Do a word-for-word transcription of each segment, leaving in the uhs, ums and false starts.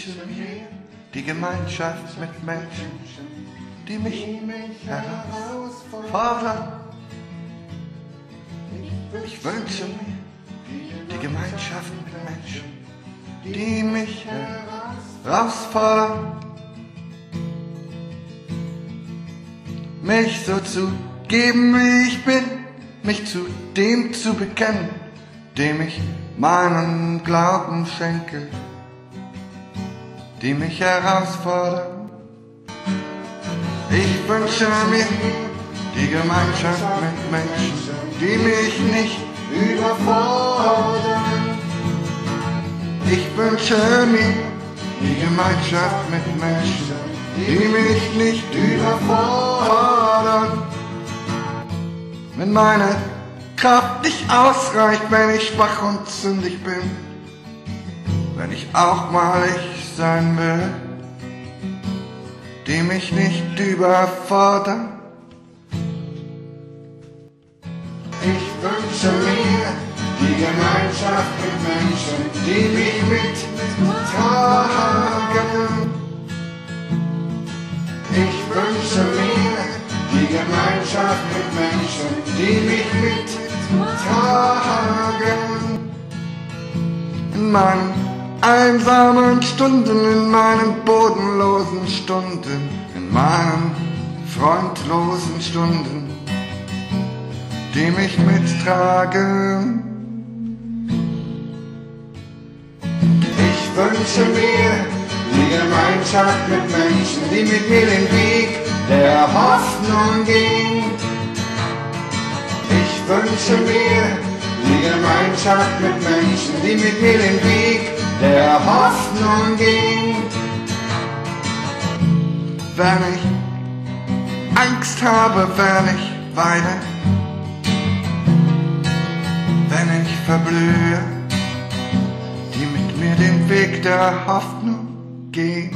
wünsche mir die Gemeinschaft mit Menschen, die mich herausfordern. Ich wünsche mir die Gemeinschaft mit Menschen, die mich herausfordern. Mich so zu geben, wie ich bin, mich zu dem zu bekennen, dem ich meinen Glauben schenke, die mich herausfordern. Ich wünsche mir die Gemeinschaft mit Menschen, die mich nicht überfordern. Ich wünsche mir die Gemeinschaft mit Menschen, die mich nicht überfordern. Wenn meine Kraft nicht ausreicht, wenn ich schwach und sündig bin, wenn ich auch mal ich sein will, die mich nicht überfordern. Ich wünsche mir die Gemeinschaft mit Menschen, die mich mittragen. Ich wünsche mir die Gemeinschaft mit Menschen, die mich mittragen. In meinen einsamen Stunden, in meinen bodenlosen Stunden, in meinen freundlosen Stunden, die mich mittragen. Ich wünsche mir die Gemeinschaft mit Menschen, die mit mir den Weg der Hoffnung gehen. Ich wünsche mir die Gemeinschaft mit Menschen, die mit mir den Weg der Hoffnung gehen. Wenn ich Angst habe, wenn ich weine, wenn ich verblühe, die mit mir den Weg der Hoffnung gehen.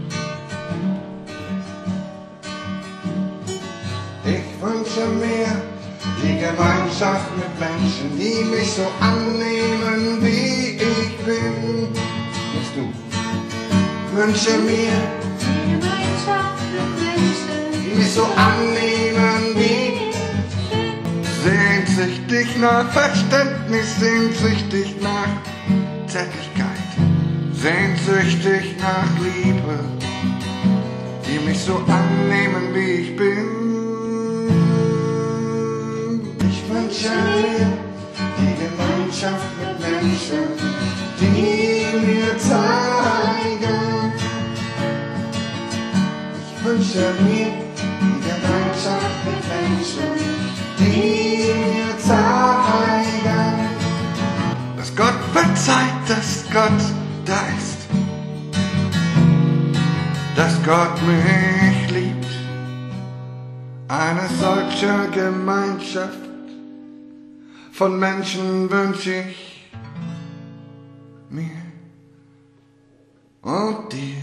Ich wünsche mir die Gemeinschaft mit Menschen, die mich so annehmen, wie ich bin. Bist du? Wünsche mir die Gemeinschaft mit Menschen, die mich so annehmen, wie ich bin. Sehnsüchtig nach Verständnis, sehnsüchtig nach Zärtlichkeit, sehnsüchtig nach Liebe, die mich so annehmen, wie ich bin. Ich wünsche mir die Gemeinschaft mit Menschen, die mir zeigen. Ich wünsche mir die Gemeinschaft mit Menschen, die mir zeigen, dass Gott verzeiht, dass Gott da ist, dass Gott mich liebt. Eine solche Gemeinschaft von Menschen wünsche ich mir und dir.